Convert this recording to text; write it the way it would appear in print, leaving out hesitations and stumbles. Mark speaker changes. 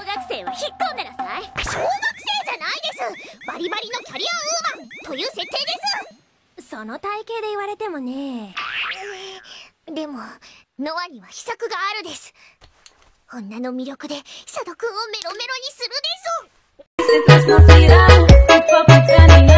Speaker 1: 学生は引っ込んでなさい。
Speaker 2: 小学生じゃないです。バリバリのキャリアウーマンという設定です。
Speaker 1: その体型で言われてもね。
Speaker 2: でもノアには秘策があるです。女の魅力で佐渡くんをメロメロにするです。